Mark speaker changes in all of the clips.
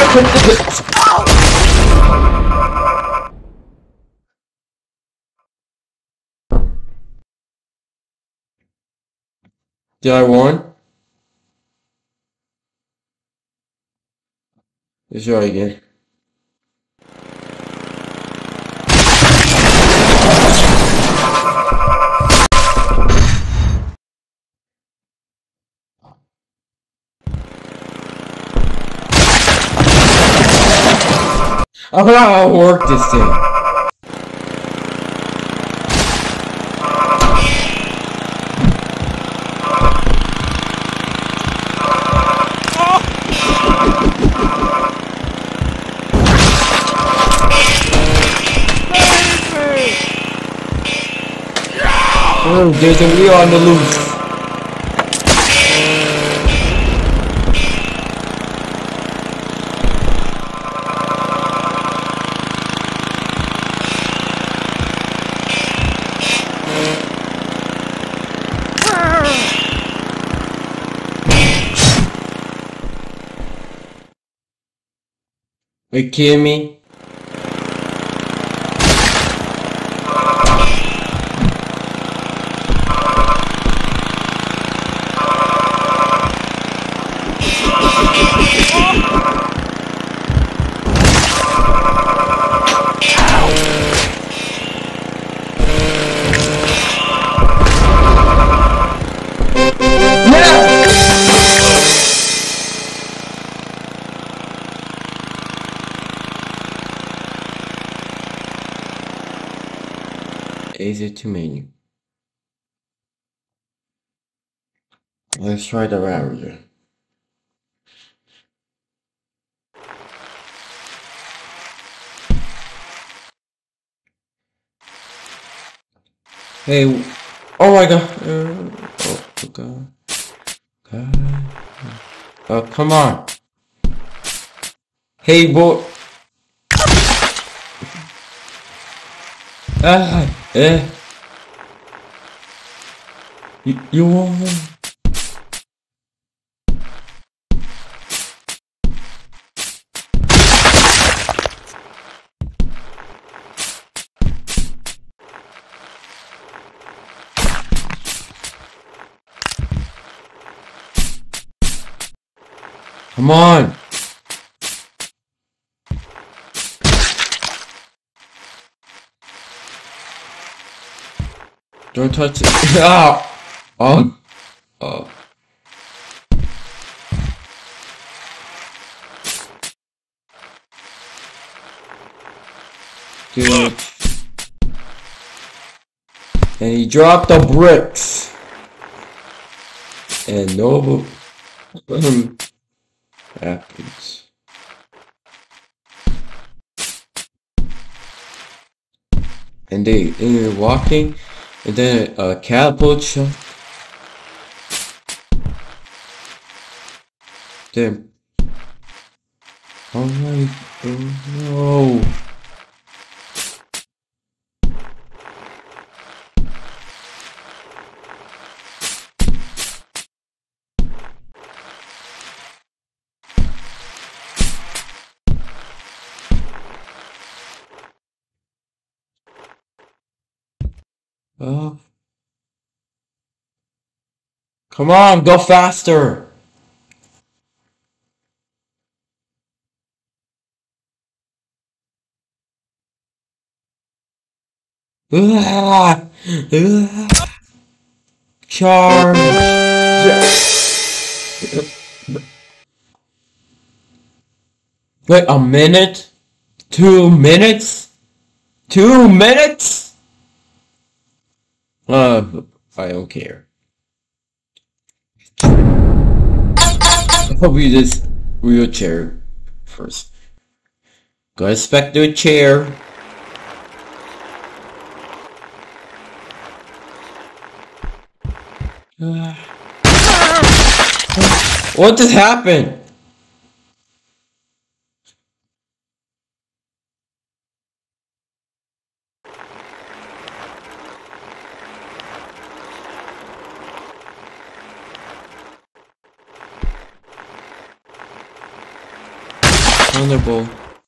Speaker 1: Did I won? Let's try again. I forgot how to work this thing. Oh, there's a wheel on the loose. Are you kidding me? Easy to menu. Let's try the Ravager. Hey, oh my god. Oh god. God. Oh, come on. Hey, boy. You won't. Come on. Don't touch it. Ah! Oh. Oh. Dude. And he dropped the bricks. And no happens. And they're walking, and then a catapult shot. Then, oh my, oh no. Oh. Come on, go faster! Ah! Ah! Charge! Wait, a minute? 2 minutes? 2 minutes? I don't care. I'll be this wheelchair first. Go expect the chair. What just happened? Thunderbolt.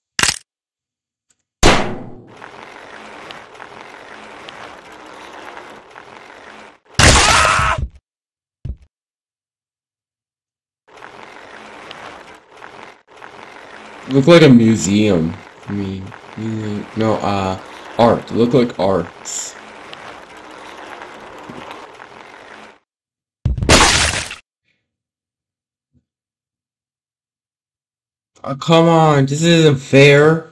Speaker 1: Look like a museum. I mean, no, art. Look like arts. Oh, come on, this isn't fair.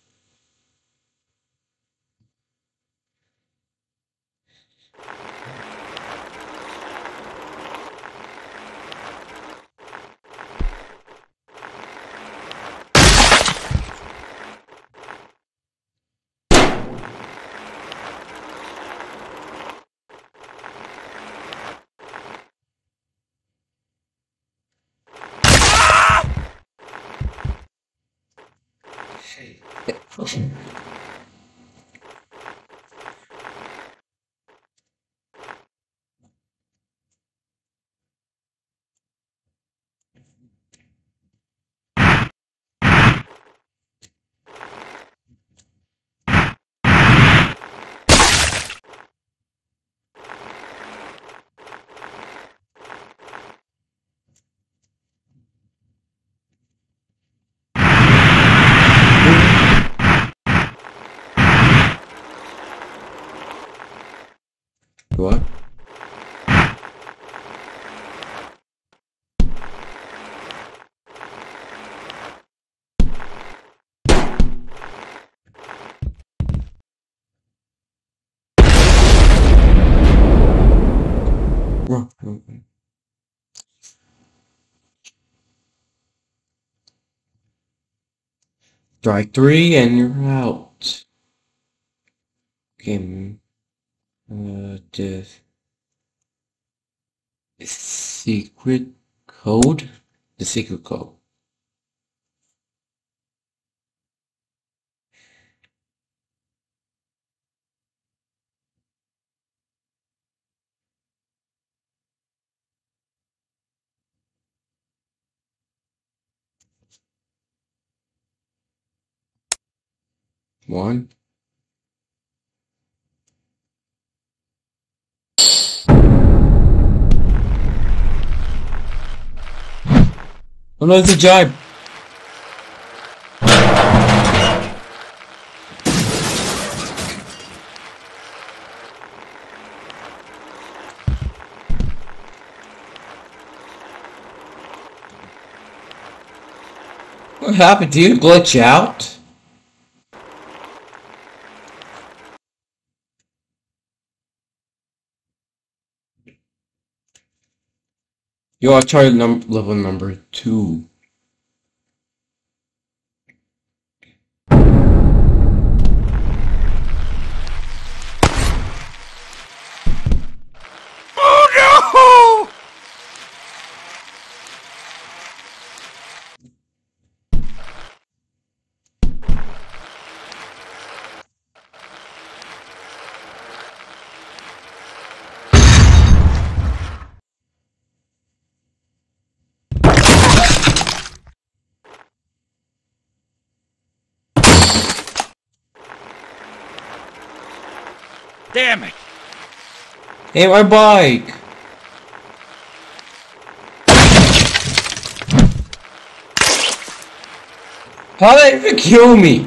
Speaker 1: What? Strike 3 and you're out. Okay. The secret code? The secret code. One. Oh no, it's a jibe. What happened? Did you glitch out? Yo, I'll try level number 2.
Speaker 2: Oh no! Damn it!
Speaker 1: Hey, my bike! How did it even kill me?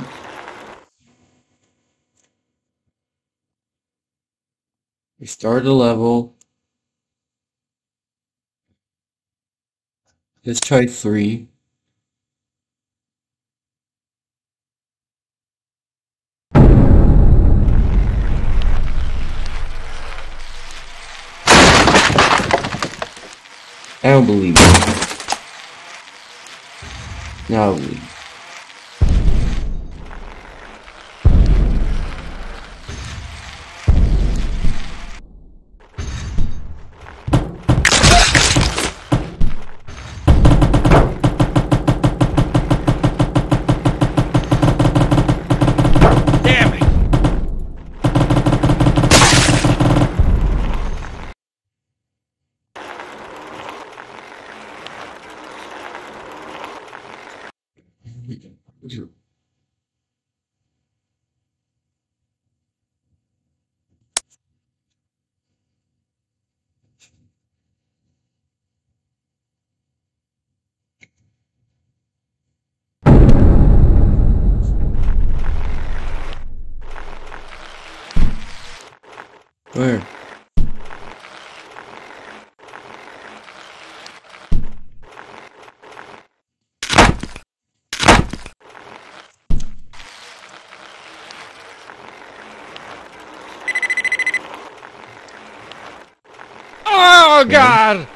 Speaker 1: Restart the level. Let's try 3. I don't believe it. Now I believe.
Speaker 2: Damn it!
Speaker 1: Where?
Speaker 2: Oh God!